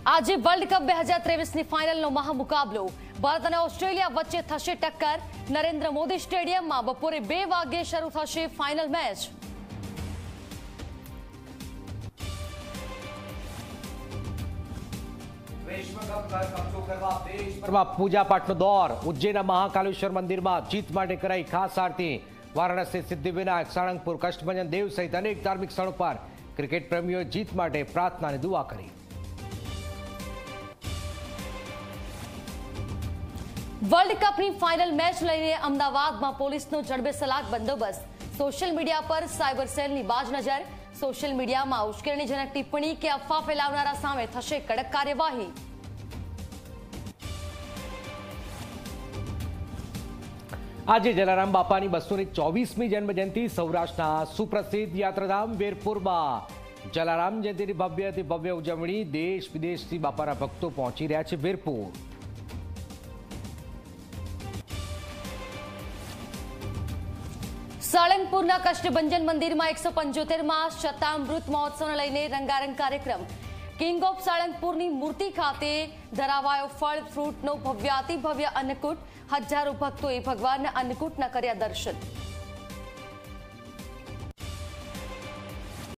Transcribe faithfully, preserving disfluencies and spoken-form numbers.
આજે world cup બે હજાર ત્રેવીસની ફાઇનલનો મહામુકાબલો ભારત અને ઓસ્ટ્રેલિયા વચ્ચે થશે ટક્કર। નરેન્દ્ર મોદી સ્ટેડિયમમાં બપોરે બે વાગ્યે શરૂ થશે ફાઇનલ મેચ। पूजा पाठનો દોર ઉજ્જૈનના મહાકાલેશ્વર મંદિરમાં જીત માટે કરાઈ ખાસ આરતી। વારાણસી સિદ્ધિવિનાયક સાળંગપુર કષ્ટભંજન દેવ સહિત અનેક ધાર્મિક સ્થળો પર ક્રિકેટ પ્રેમીઓએ જીત માટે પ્રાર્થના અને દુઆ કરી। વર્લ્ડ કપની ફાઇનલ મેચ લઈને અમદાવાદમાં પોલીસનો જડબેસલાક બંદોબસ્ત। સોશિયલ મીડિયા પર સાયબર સેલની બાજ નજર। સોશિયલ મીડિયામાં ઉશ્કેરણીજનક ટિપ્પણી કે અફવા ફેલાવનારા સામે થશે કડક કાર્યવાહી। આજે જલારામ બાપાની બસો ને ચોવીસમી જન્મજયંતિ સૌરાષ્ટ્રના સુપ્રસિદ્ધ યાત્રાધામ વીરપુરમાં જલારામ જયંતિની ભવ્યથી ભવ્ય ઉજવણી। દેશ વિદેશથી બાપાના ભક્તો પહોંચી રહ્યા છે વીરપુર। સાળંગપુરના કષ્ટભંજન મંદિરમાં એકસો પંચોતેરમાં શતામૃત મહોત્સવને લઈને રંગારંગ કાર્યક્રમ। કિંગ ઓફ સાળંગપુરની મૂર્તિ ખાતે ધરાવાયો ફળ ફ્રૂટનો ભવ્યાતિ ભવ્ય અન્નકૂટ। હજારો ભક્તોએ ભગવાનના અન્નકૂટના કર્યા દર્શન।